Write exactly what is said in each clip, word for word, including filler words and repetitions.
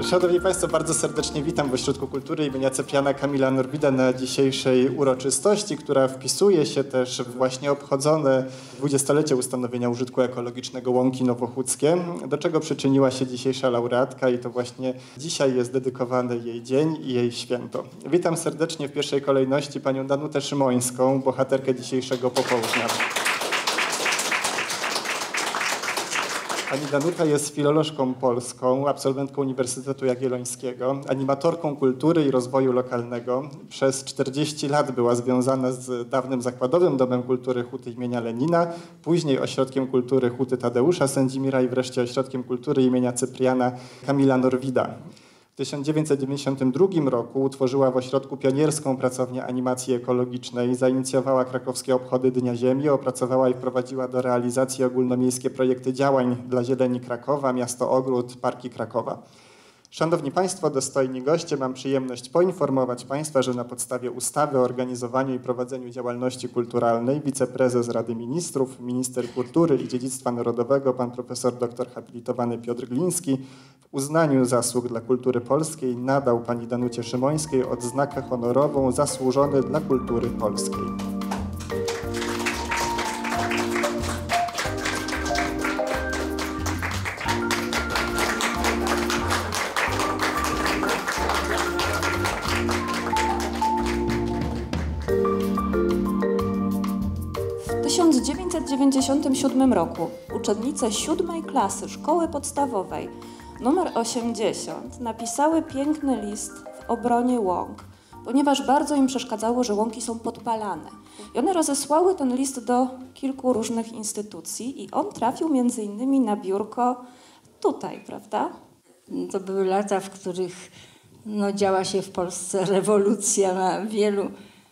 Szanowni Państwo, bardzo serdecznie witam w Ośrodku Kultury imienia Cypriana Kamila Norwida na dzisiejszej uroczystości, która wpisuje się też w właśnie obchodzone dwudziestolecie ustanowienia użytku ekologicznego Łąki Nowochódzkie, do czego przyczyniła się dzisiejsza laureatka i to właśnie dzisiaj jest dedykowany jej dzień i jej święto. Witam serdecznie w pierwszej kolejności panią Danutę Szymońską, bohaterkę dzisiejszego popołudnia. Pani Danuta jest filolożką polską, absolwentką Uniwersytetu Jagiellońskiego, animatorką kultury i rozwoju lokalnego. Przez czterdzieści lat była związana z dawnym Zakładowym Domem Kultury Huty imienia Lenina, później Ośrodkiem Kultury Huty Tadeusza Sędzimira i wreszcie Ośrodkiem Kultury imienia Cypriana Kamila Norwida. W tysiąc dziewięćset dziewięćdziesiątym drugim roku utworzyła w ośrodku pionierską pracownię animacji ekologicznej, zainicjowała krakowskie obchody Dnia Ziemi, opracowała i wprowadziła do realizacji ogólnomiejskie projekty działań dla zieleni Krakowa, Miasto Ogród, Parki Krakowa. Szanowni Państwo, dostojni goście, mam przyjemność poinformować Państwa, że na podstawie ustawy o organizowaniu i prowadzeniu działalności kulturalnej wiceprezes Rady Ministrów, minister kultury i dziedzictwa narodowego, pan profesor doktor habilitowany Piotr Gliński w uznaniu zasług dla kultury polskiej nadał pani Danucie Szymońskiej odznakę honorową Zasłużony dla kultury polskiej. W tysiąc dziewięćset dziewięćdziesiątym siódmym roku uczennice siódmej klasy szkoły podstawowej numer osiemdziesiąt napisały piękny list w obronie łąk, ponieważ bardzo im przeszkadzało, że łąki są podpalane. I one rozesłały ten list do kilku różnych instytucji i on trafił między innymi na biurko tutaj, prawda? To były lata, w których no, działa się w Polsce rewolucja na wielu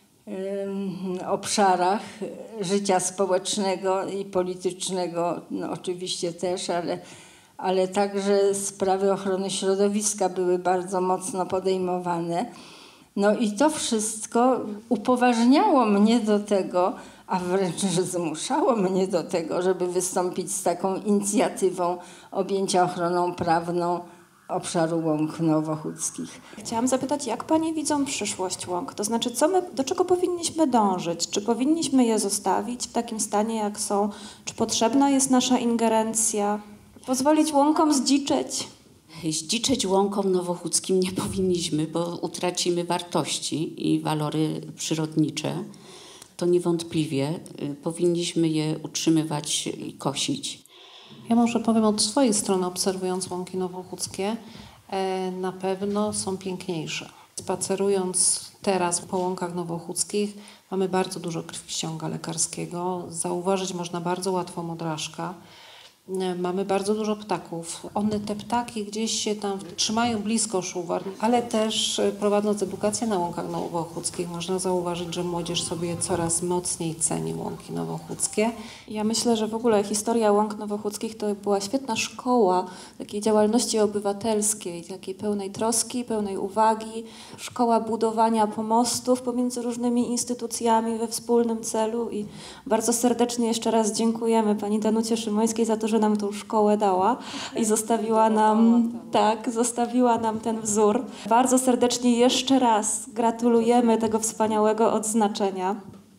obszarach życia społecznego i politycznego, no oczywiście też, ale, ale także sprawy ochrony środowiska były bardzo mocno podejmowane. No i to wszystko upoważniało mnie do tego, a wręcz zmuszało mnie do tego, żeby wystąpić z taką inicjatywą objęcia ochroną prawną obszaru łąk nowochódzkich. Chciałam zapytać, jak Panie widzą przyszłość łąk? To znaczy, co my, do czego powinniśmy dążyć? Czy powinniśmy je zostawić w takim stanie, jak są? Czy potrzebna jest nasza ingerencja? Pozwolić łąkom zdziczeć? Zdziczeć łąkom nowochódzkim nie powinniśmy, bo utracimy wartości i walory przyrodnicze. To niewątpliwie powinniśmy je utrzymywać i kosić. Ja może powiem od swojej strony, obserwując łąki nowochódzkie, na pewno są piękniejsze. Spacerując teraz po łąkach nowochódzkich mamy bardzo dużo krwiściąga lekarskiego. Zauważyć można bardzo łatwo modraszka. Mamy bardzo dużo ptaków. One, te ptaki gdzieś się tam trzymają blisko szuwar, ale też prowadząc edukację na łąkach nowochódzkich można zauważyć, że młodzież sobie coraz mocniej ceni łąki nowochódzkie. Ja myślę, że w ogóle historia łąk nowochódzkich to była świetna szkoła takiej działalności obywatelskiej, takiej pełnej troski, pełnej uwagi, szkoła budowania pomostów pomiędzy różnymi instytucjami we wspólnym celu i bardzo serdecznie jeszcze raz dziękujemy pani Danucie Szymońskiej za to, że nam tą szkołę dała i zostawiła nam, tak, zostawiła nam ten wzór. Bardzo serdecznie jeszcze raz gratulujemy tego wspaniałego odznaczenia.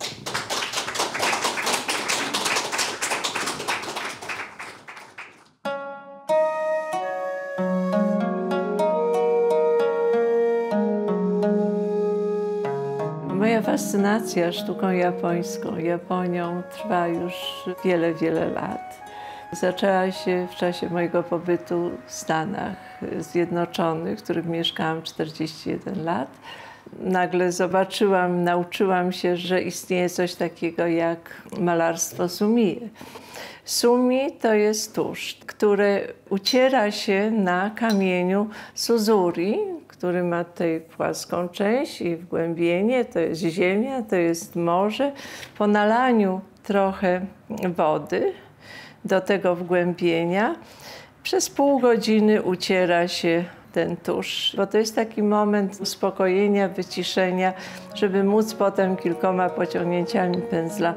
Moja fascynacja sztuką japońską, Japonią trwa już wiele, wiele lat. Zaczęła się w czasie mojego pobytu w Stanach Zjednoczonych, w których mieszkałam czterdzieści jeden lat. Nagle zobaczyłam, nauczyłam się, że istnieje coś takiego jak malarstwo sumie. Sumi to jest tusz, który uciera się na kamieniu suzuri, który ma tutaj płaską część i wgłębienie, to jest ziemia, to jest morze. Po nalaniu trochę wody do tego wgłębienia przez pół godziny uciera się ten tusz, bo to jest taki moment uspokojenia, wyciszenia, żeby móc potem kilkoma pociągnięciami pędzla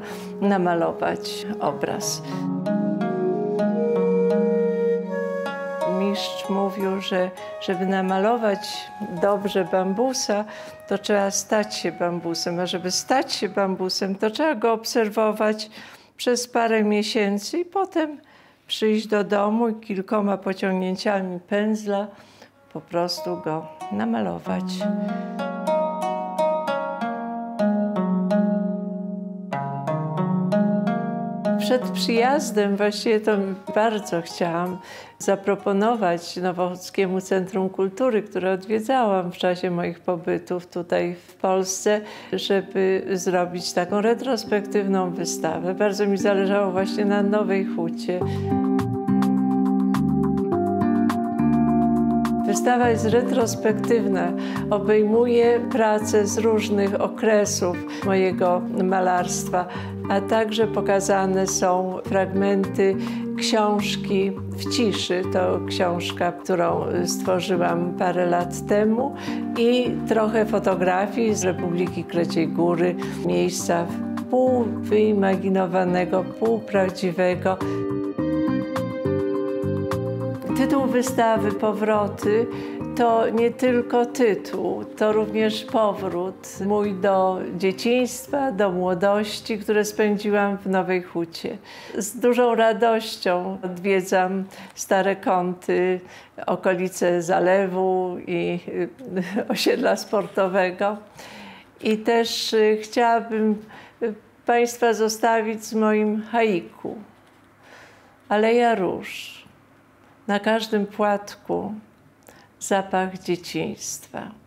namalować obraz. Mistrz mówił, że żeby namalować dobrze bambusa, to trzeba stać się bambusem, a żeby stać się bambusem, to trzeba go obserwować przez parę miesięcy i potem przyjść do domu i kilkoma pociągnięciami pędzla po prostu go namalować. Przed przyjazdem właściwie to bardzo chciałam zaproponować Nowochódzkiemu Centrum Kultury, które odwiedzałam w czasie moich pobytów tutaj w Polsce, żeby zrobić taką retrospektywną wystawę. Bardzo mi zależało właśnie na Nowej Hucie. Wystawa jest retrospektywna, obejmuje pracę z różnych okresów mojego malarstwa, a także pokazane są fragmenty książki W ciszy. To książka, którą stworzyłam parę lat temu, i trochę fotografii z Republiki Kreciej Góry, miejsca pół wyimaginowanego, pół prawdziwego. Tytuł wystawy Powroty to nie tylko tytuł, to również powrót mój do dzieciństwa, do młodości, które spędziłam w Nowej Hucie. Z dużą radością odwiedzam stare kąty, okolice zalewu i osiedla sportowego. I też chciałabym Państwa zostawić z moim haiku. Aleja róż. Na każdym płatku zapach dzieciństwa.